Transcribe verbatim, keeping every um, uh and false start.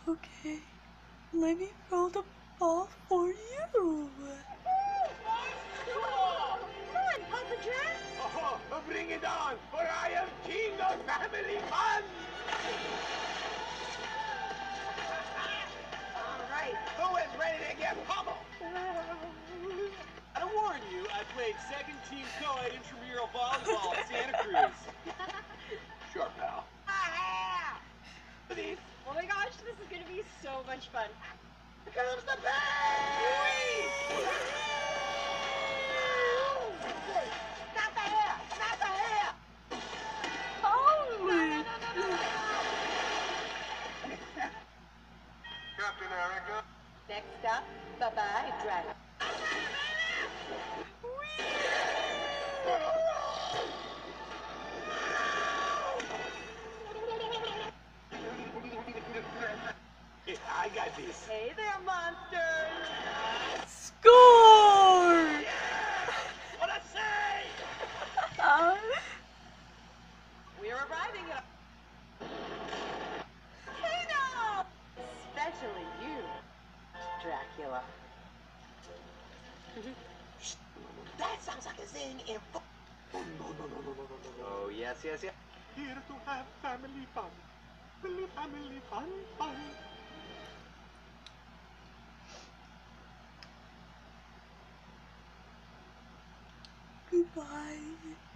Okay, let me throw the ball for you. Come on, Papa Jack. Oh, bring it on, for I am king of family fun. All right, who is ready to get pummeled? I warn you, I played second team co-ed intramural volleyball at Santa Cruz. Sure, pal. Please. Oh my gosh, this is gonna be so much fun. Here comes the bang! Not the hair! Not the hair! Holy! Captain Erica. Next up, Bye-Bye Dragon. I got this. Hey there, monsters. Score! What I say? Uh, We're arriving at... Hey now! Especially you, Dracula. That sounds like a zing in. Oh, no, no, no, no, no, no, no. Oh, yes, yes, yes. Here to have family fun. Family, family fun, fun. goodbye.